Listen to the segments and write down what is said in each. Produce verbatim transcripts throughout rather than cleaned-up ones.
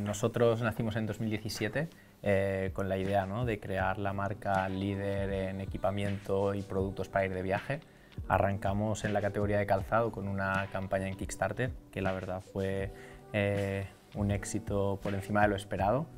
nosotros nacimos en dos mil diecisiete eh, con la idea, ¿no?, de crear la marca líder en equipamiento y productos para ir de viaje. Arrancamos en la categoría de calzado con una campaña en Kickstarter que la verdad fue eh, un éxito por encima de lo esperado.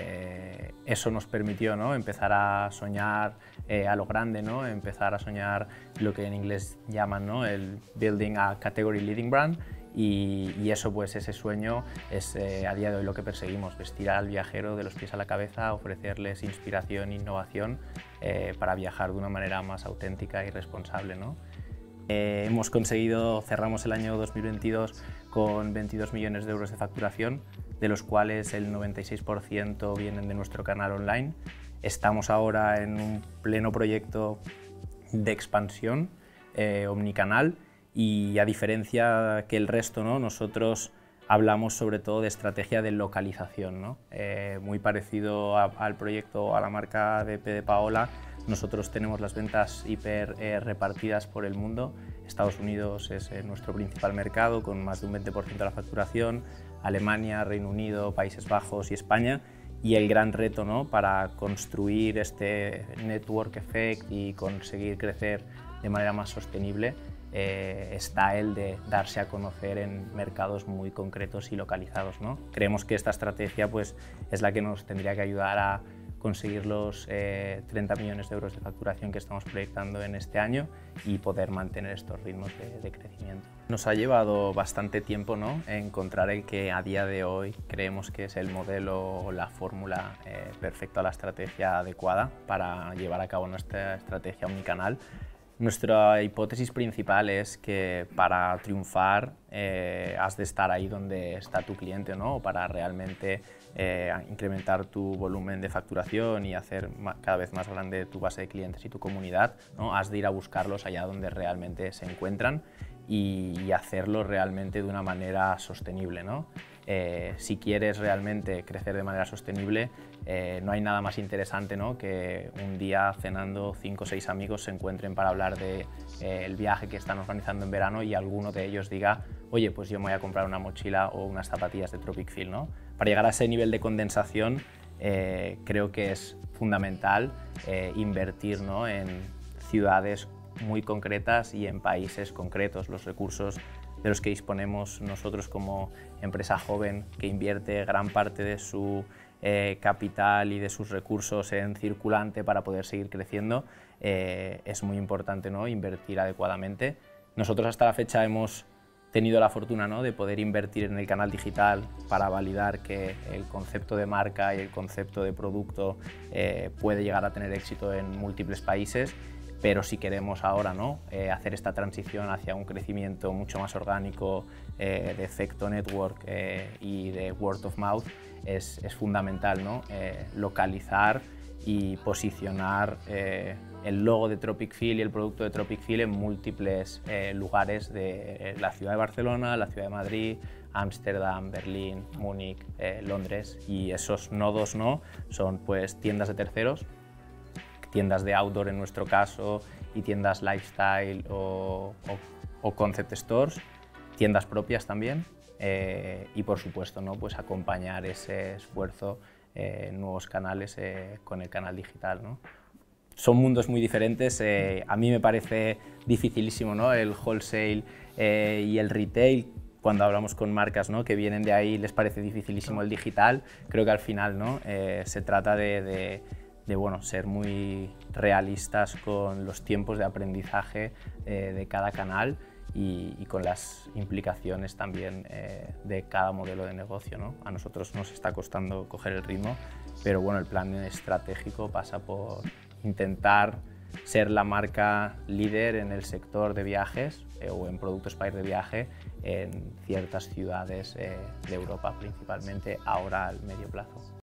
Eh, eso nos permitió, ¿no?, empezar a soñar eh, a lo grande, ¿no?, empezar a soñar lo que en inglés llaman, ¿no?, el Building a Category Leading Brand. Y, y eso, pues ese sueño es eh, a día de hoy lo que perseguimos, vestir al viajero de los pies a la cabeza, ofrecerles inspiración e innovación eh, para viajar de una manera más auténtica y responsable, ¿no? Eh, hemos conseguido, cerramos el año dos mil veintidós con veintidós millones de euros de facturación, de los cuales el noventa y seis por ciento vienen de nuestro canal online. Estamos ahora en un pleno proyecto de expansión eh, omnicanal. Y a diferencia que el resto, ¿no?, nosotros hablamos sobre todo de estrategia de localización, ¿no? Eh, muy parecido a, al proyecto, a la marca de P. de Paola, nosotros tenemos las ventas hiper eh, repartidas por el mundo. Estados Unidos es eh, nuestro principal mercado, con más de un veinte por ciento de la facturación, Alemania, Reino Unido, Países Bajos y España. Y el gran reto, ¿no?, para construir este network effect y conseguir crecer de manera más sostenible Eh, está el de darse a conocer en mercados muy concretos y localizados, ¿no? Creemos que esta estrategia, pues, es la que nos tendría que ayudar a conseguir los eh, treinta millones de euros de facturación que estamos proyectando en este año y poder mantener estos ritmos de, de crecimiento. Nos ha llevado bastante tiempo, ¿no?, encontrar el que a día de hoy creemos que es el modelo o la fórmula eh, perfecta, la estrategia adecuada para llevar a cabo nuestra estrategia omnicanal. Nuestra hipótesis principal es que para triunfar eh, has de estar ahí donde está tu cliente, ¿no?, para realmente eh, incrementar tu volumen de facturación y hacer cada vez más grande tu base de clientes y tu comunidad, ¿no? Has de ir a buscarlos allá donde realmente se encuentran y, y hacerlo realmente de una manera sostenible, ¿no? Eh, si quieres realmente crecer de manera sostenible, eh, no hay nada más interesante, ¿no?, que un día cenando cinco o seis amigos se encuentren para hablar del de, eh, viaje que están organizando en verano y alguno de ellos diga: oye, pues yo me voy a comprar una mochila o unas zapatillas de Tropic Feel, ¿no? Para llegar a ese nivel de condensación eh, creo que es fundamental eh, invertir, ¿no?, en ciudades muy concretas y en países concretos. Los recursos de los que disponemos nosotros como empresa joven que invierte gran parte de su eh, capital y de sus recursos en circulante para poder seguir creciendo, eh, es muy importante, ¿no?, invertir adecuadamente. Nosotros hasta la fecha hemos tenido la fortuna, ¿no?, de poder invertir en el canal digital para validar que el concepto de marca y el concepto de producto eh, puede llegar a tener éxito en múltiples países. Pero si queremos ahora, ¿no?, eh, hacer esta transición hacia un crecimiento mucho más orgánico, eh, de efecto network eh, y de word of mouth, es, es fundamental, ¿no?, eh, localizar y posicionar eh, el logo de Tropic Feel y el producto de Tropic Feel en múltiples eh, lugares de la ciudad de Barcelona, la ciudad de Madrid, Ámsterdam, Berlín, Múnich, eh, Londres. Y esos nodos, ¿no?, son pues tiendas de terceros, tiendas de outdoor en nuestro caso y tiendas lifestyle o, o, o concept stores, tiendas propias también eh, y por supuesto, ¿no?, pues acompañar ese esfuerzo en eh, nuevos canales eh, con el canal digital, ¿no? Son mundos muy diferentes, eh, a mí me parece dificilísimo, ¿no?, el wholesale eh, y el retail. Cuando hablamos con marcas, ¿no?, que vienen de ahí, les parece dificilísimo el digital. Creo que al final, ¿no?, eh, se trata de, de de bueno, ser muy realistas con los tiempos de aprendizaje eh, de cada canal y, y con las implicaciones también eh, de cada modelo de negocio, ¿no? A nosotros nos está costando coger el ritmo, pero bueno, el plan estratégico pasa por intentar ser la marca líder en el sector de viajes eh, o en productos para ir de viaje en ciertas ciudades eh, de Europa, principalmente ahora al medio plazo.